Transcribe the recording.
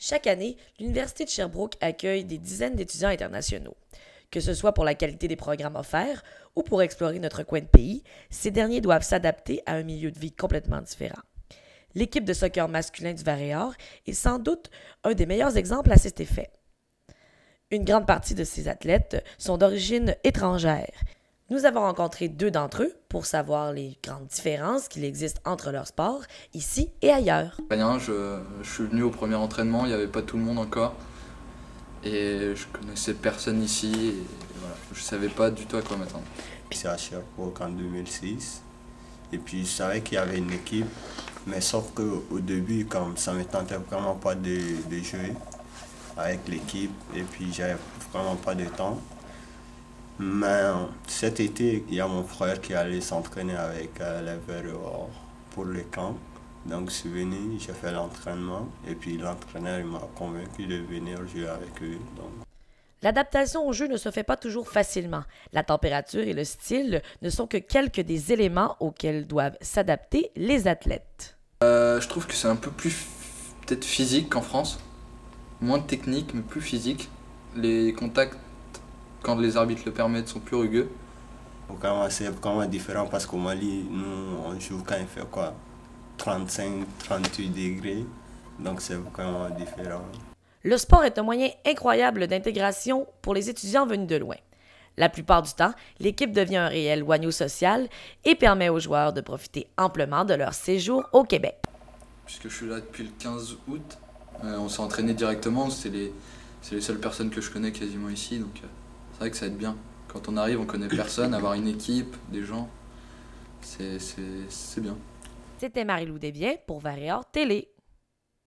Chaque année, l'Université de Sherbrooke accueille des dizaines d'étudiants internationaux. Que ce soit pour la qualité des programmes offerts ou pour explorer notre coin de pays, ces derniers doivent s'adapter à un milieu de vie complètement différent. L'équipe de soccer masculin du Varéor est sans doute un des meilleurs exemples à cet effet. Une grande partie de ces athlètes sont d'origine étrangère. Nous avons rencontré 2 d'entre eux pour savoir les grandes différences qu'il existe entre leurs sports, ici et ailleurs. Rien, je suis venu au premier entraînement, il n'y avait pas tout le monde encore. Et je connaissais personne ici, et voilà, je savais pas du tout à quoi m'attendre. C'est à Sherbrooke en 2006. Et puis je savais qu'il y avait une équipe, mais sauf qu'au début, comme ça ne me tentait vraiment pas de jouer avec l'équipe, et puis j'avais vraiment pas de temps. Mais cet été, il y a mon frère qui allait s'entraîner avec les Verts pour le camp. Donc je suis venu, j'ai fait l'entraînement, et puis l'entraîneur m'a convaincu de venir jouer avec eux. Donc. L'adaptation au jeu ne se fait pas toujours facilement. La température et le style ne sont que quelques des éléments auxquels doivent s'adapter les athlètes. Je trouve que c'est un peu plus peut-être physique qu'en France. Moins de technique, mais plus physique. Les contacts, quand les arbitres le permettent, sont plus rugueux. C'est vraiment différent parce qu'au Mali, nous, on joue quand il fait quoi 35, 38 degrés. Donc c'est vraiment différent. Le sport est un moyen incroyable d'intégration pour les étudiants venus de loin. La plupart du temps, l'équipe devient un réel oignon social et permet aux joueurs de profiter amplement de leur séjour au Québec. Puisque je suis là depuis le 15 août, on s'est entraîné directement, c'est les seules personnes que je connais quasiment ici, donc c'est vrai que ça aide bien. Quand on arrive, on connaît personne, avoir une équipe, des gens, c'est bien. C'était Marie-Lou Desbiens pour Varéor Télé.